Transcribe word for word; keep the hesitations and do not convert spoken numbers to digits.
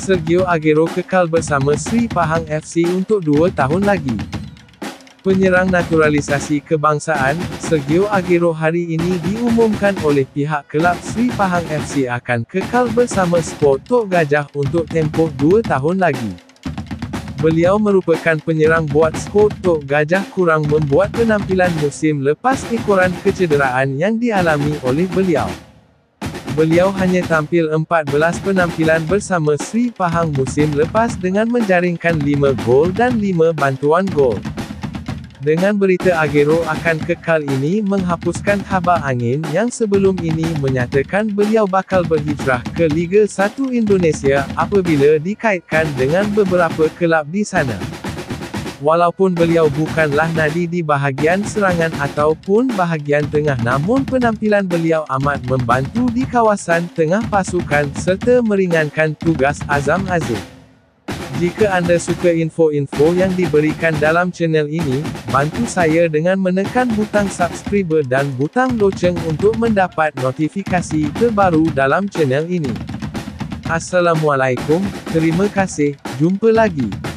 Sergio Aguero kekal bersama Sri Pahang F C untuk dua tahun lagi. Penyerang naturalisasi kebangsaan, Sergio Aguero hari ini diumumkan oleh pihak kelab Sri Pahang F C akan kekal bersama Sport Tok Gajah untuk tempoh dua tahun lagi. Beliau merupakan penyerang buat Sport Tok Gajah kurang membuat penampilan musim lepas ekoran kecederaan yang dialami oleh beliau. Beliau hanya tampil empat belas penampilan bersama Sri Pahang musim lepas dengan menjaringkan lima gol dan lima bantuan gol. Dengan berita Aguero akan kekal ini menghapuskan khabar angin yang sebelum ini menyatakan beliau bakal berhijrah ke Liga satu Indonesia apabila dikaitkan dengan beberapa kelab di sana. Walaupun beliau bukanlah nadi di bahagian serangan ataupun bahagian tengah, namun penampilan beliau amat membantu di kawasan tengah pasukan serta meringankan tugas Azam Azim. Jika anda suka info-info yang diberikan dalam channel ini, bantu saya dengan menekan butang subscribe dan butang loceng untuk mendapat notifikasi terbaru dalam channel ini. Assalamualaikum, terima kasih, jumpa lagi.